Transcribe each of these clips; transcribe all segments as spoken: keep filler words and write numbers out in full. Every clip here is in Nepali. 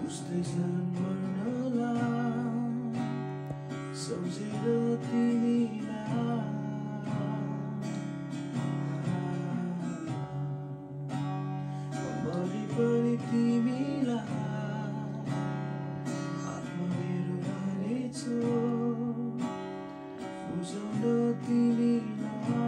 बुझ्दैछन् मर्नलाई सम्झेर तिमीलाई मरि पनि तिमीलाई हातमा मेरो रहनेछु बुझाउन तिमीलाई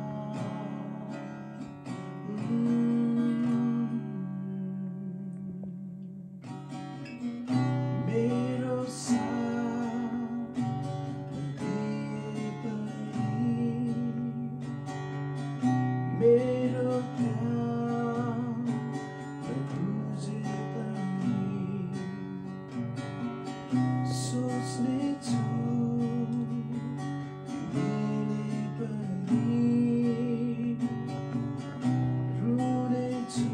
मेरो साथ दिए पनि मेरो प्यार बुझे पनि सोच्नेछु तिमीले पनि रुनेछु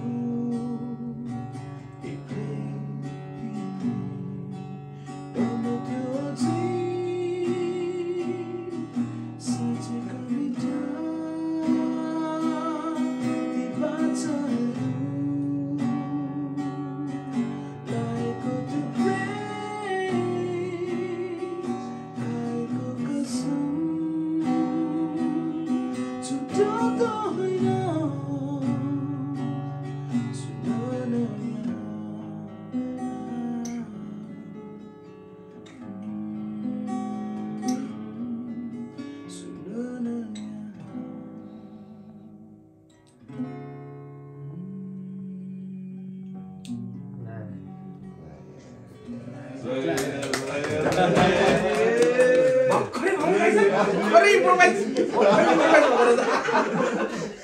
भर्खरै भर्खरै भर्खरै